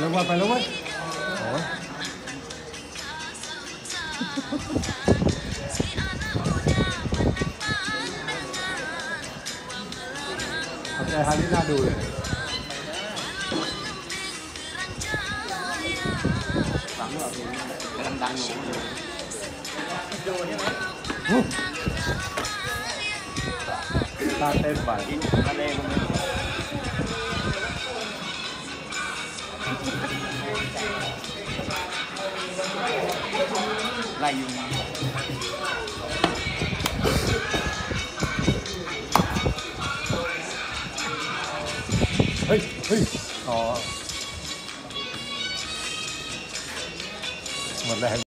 แล้วว่าไปแล้วเว้ยโอ้ยทำใจทางนี้น่าดูเลยฟังว่าเพลงกำลังดังอยู่โดนใช่ไหมตาเต้นไปทะเลมันไล่ยุงเฮ้ยอ๋อหมดแรง